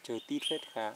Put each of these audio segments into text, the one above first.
Trời tít phết khá.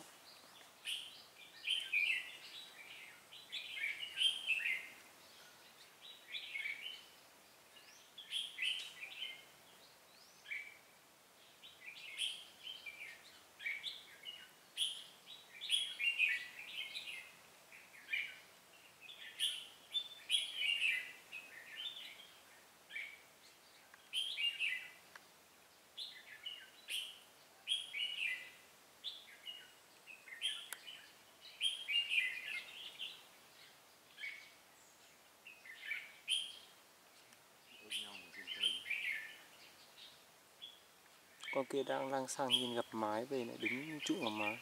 Con kia đang lang sang nhìn gặp mái về lại đứng trụ ở mái.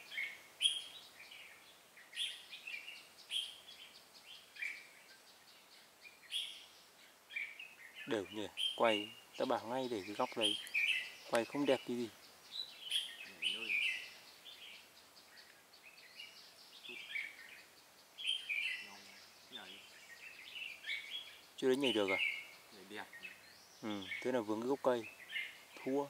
Đều nhỉ, quay, ta bảo ngay để cái góc đấy. Quay không đẹp tí gì. Chưa đến nhảy được à? Nhảy đẹp. Ừ, thế là vướng cái gốc cây. Thua.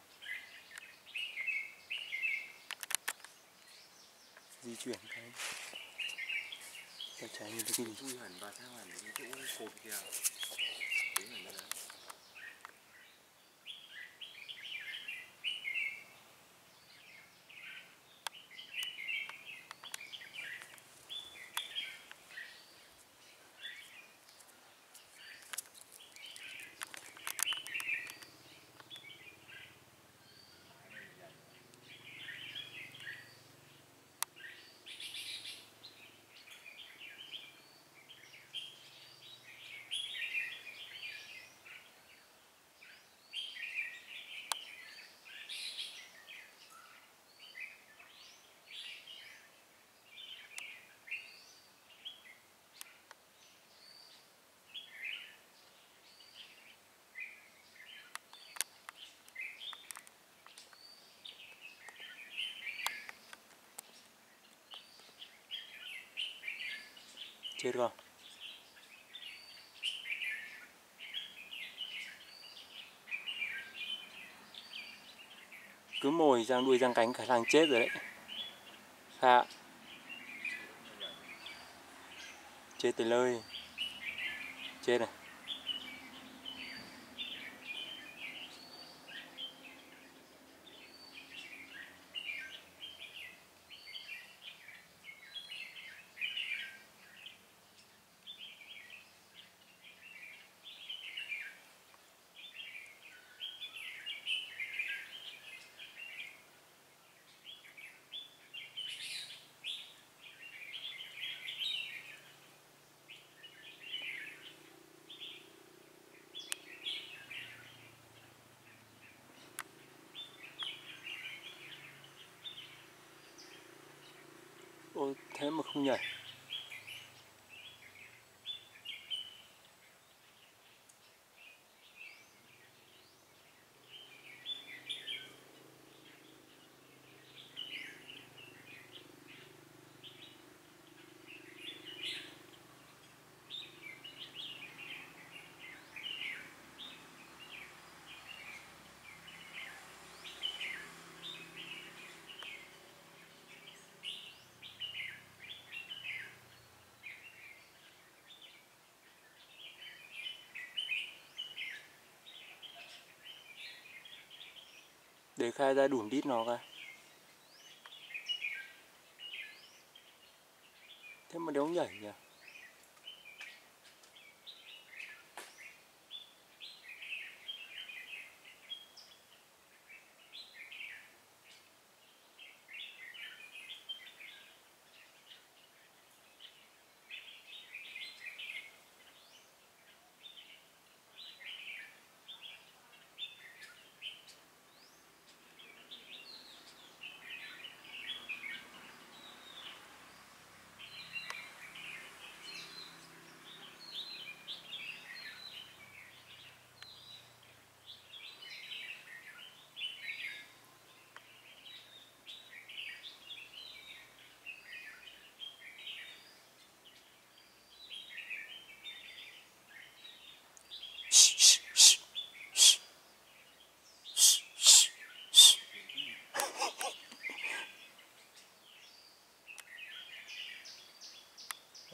Di chuyển cái. Ta trái nhìn thấy cái gì? Chui hẳn vào sang hẳn cái chỗ cột kìa. Đấy hẳn ra đấy. Chết không? Cứ mồi giang đuôi giang cánh khả năng chết rồi đấy. Khá. Chết tới nơi. Chết này. Ôi, thế mà không nhảy. Để khai ra đủn đít nó coi. Thế mà đéo nhảy nhỉ?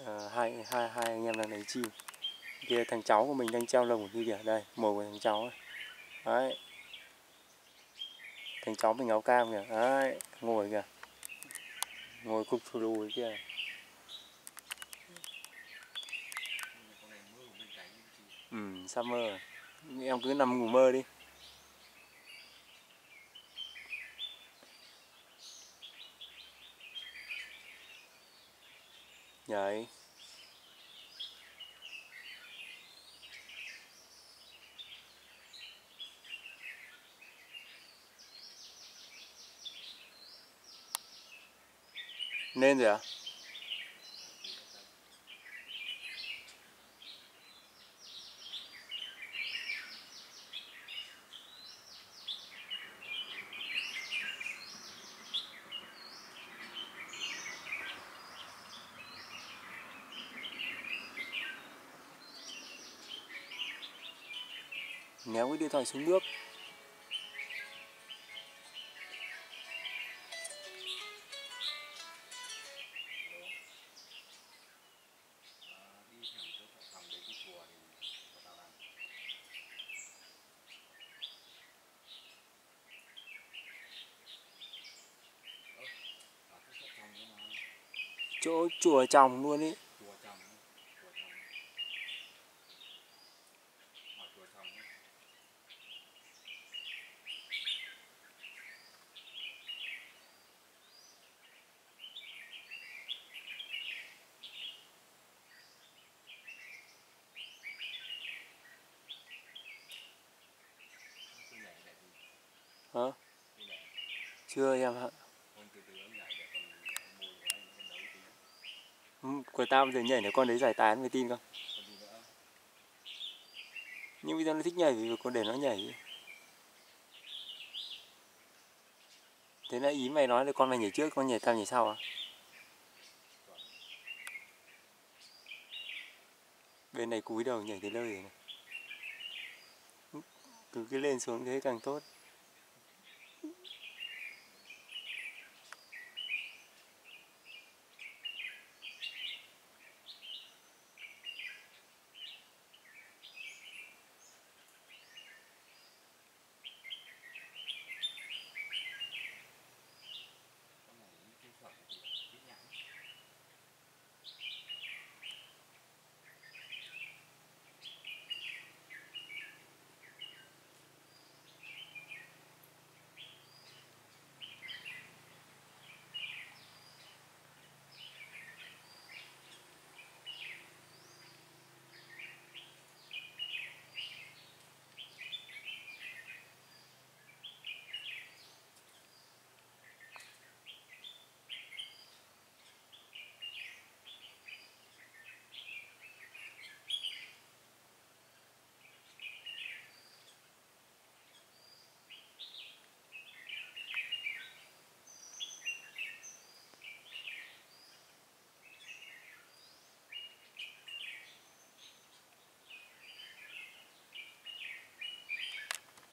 hai anh em đang đánh chim. Kia thằng cháu của mình đang treo lồng ở kia kìa, đây mồi của thằng cháu này. Đấy, thằng cháu mình áo cam kìa, đấy ngồi kìa, ngồi cục thù lù kia. Con này mơ bên cánh chị. Sắp mơ rồi. Em cứ nằm ngủ mơ đi. Đấy. Nên rồi à? Ném cái điện thoại xuống nước. Đi thẳng chỗ phòng đấy cái chùa thì có tao đang. Khách trong nhưng mà Chỗ chùa tròng luôn ý. chùa trong, chùa trong. Hỏi chùa trong ấy. Tôi nhảy lại thì Hả? tôi nhảy. Chưa em ạ. Con từ từ ông nhảy để còn mồi của anh nó còn đấu tí. Của tao bây giờ nhảy để con đấy giải tán mới tin không? Còn gì nữa? Nhưng bây giờ nó thích nhảy vì con để nó nhảy. Thế là ý mày nói là con mày nhảy trước, con nhảy tao nhảy sau à? Bên này cúi đầu nhảy tới nơi rồi này. Cứ lên xuống thế càng tốt.